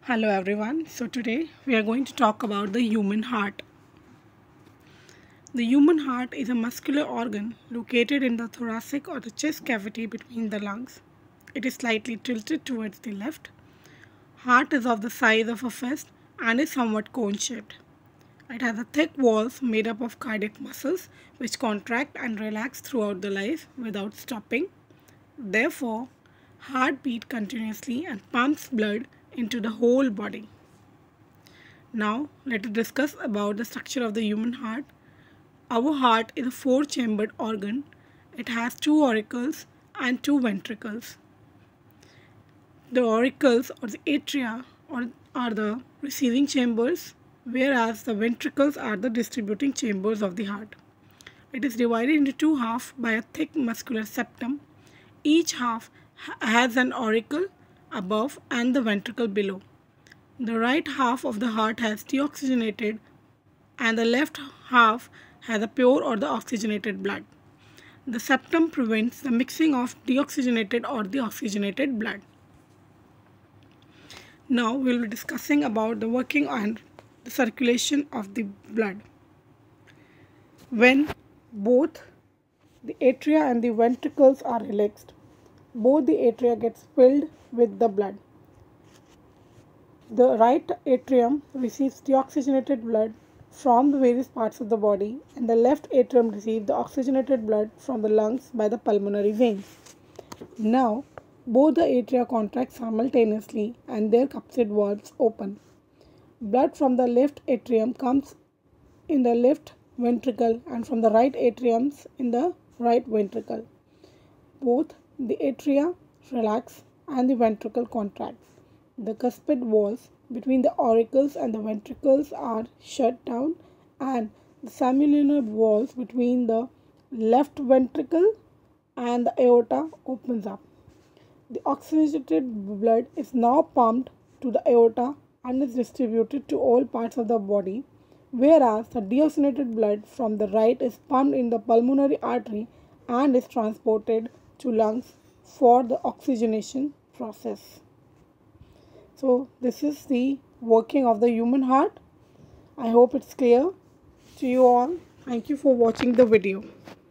Hello everyone. So today we are going to talk about the human heart. The human heart is a muscular organ located in the thoracic or the chest cavity between the lungs. It is slightly tilted towards the left. Heart is of the size of a fist and is somewhat cone-shaped. It has a thick walls made up of cardiac muscles which contract and relax throughout the life without stopping. Therefore, heart beats continuously and pumps blood into the whole body. Now, let us discuss about the structure of the human heart. Our heart is a four-chambered organ. It has two auricles and two ventricles. The auricles or the atria are the receiving chambers, whereas the ventricles are the distributing chambers of the heart. It is divided into two halves by a thick muscular septum. Each half has an auricle above and the ventricle below. The right half of the heart has deoxygenated and the left half has a pure or the oxygenated blood. The septum prevents the mixing of deoxygenated or the oxygenated blood. Now we will be discussing about the working and the circulation of the blood. When both the atria and the ventricles are relaxed, both the atria gets filled with the blood. The right atrium receives deoxygenated blood from the various parts of the body, and the left atrium receives the oxygenated blood from the lungs by the pulmonary veins. Now, both the atria contract simultaneously and their capsid valves open. Blood from the left atrium comes in the left ventricle and from the right atriums in the right ventricle. Both the atria relax and the ventricle contracts. The cuspid walls between the auricles and the ventricles are shut down, and the semilunar walls between the left ventricle and the aorta opens up. The oxygenated blood is now pumped to the aorta and is distributed to all parts of the body, whereas the deoxygenated blood from the right is pumped in the pulmonary artery and is transported to lungs for the oxygenation process. So this is the working of the human heart. I hope it's clear to you all. Thank you for watching the video.